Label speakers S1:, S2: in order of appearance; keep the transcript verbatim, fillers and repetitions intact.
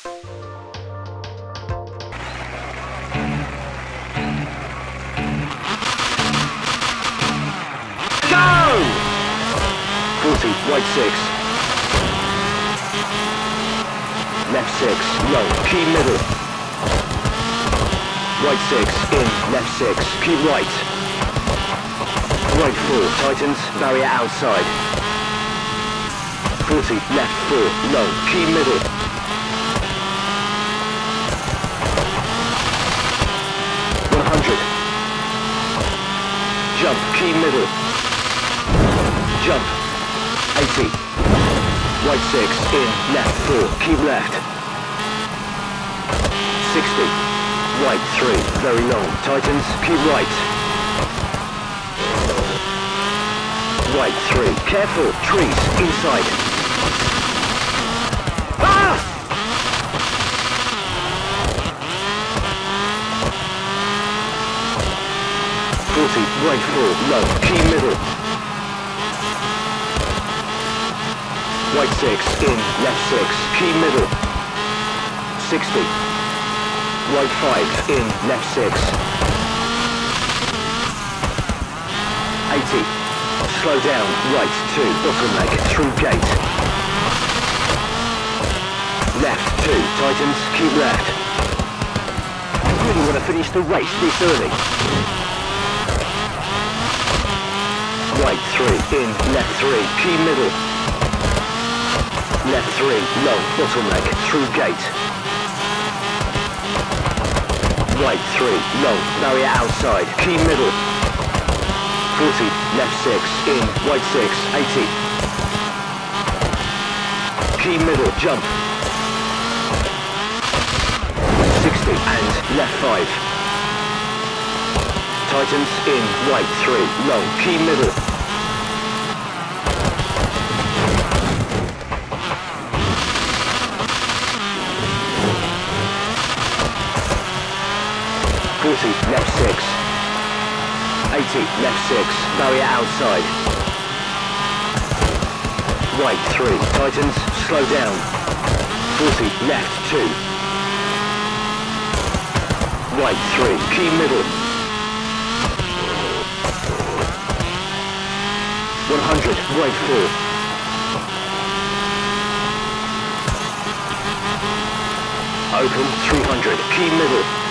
S1: forty, right six. Left six, low, key middle. Right six, in, left six, keep right. Right four, tightens, barrier outside. forty, left four, low, key middle. one hundred. Jump, key middle. Jump. eighty. Right six, in, left four, keep left. sixty. Right three, very long, tightens, keep right. Right three, careful, trees, inside. Ah! forty, right four, low, key middle. Right six, in, left six, key middle. sixty. Right five, in, left six. eighty. Slow down, right two, bottleneck, through gate. Left two, tightens, keep left. You really want to finish the race this early. Right three, in, left three, key middle. Left three, long, bottleneck, through gate. Right three, long, barrier outside, key middle. forty, left six, in, right six, eighty. Key middle, jump. sixty, and left five. Tightens, in, right three, long, key middle. forty, left six. eighty, left six, barrier outside. Right three, tightens, slow down. forty, left two. Right three, key middle. one hundred, right four. Open, three hundred, key middle.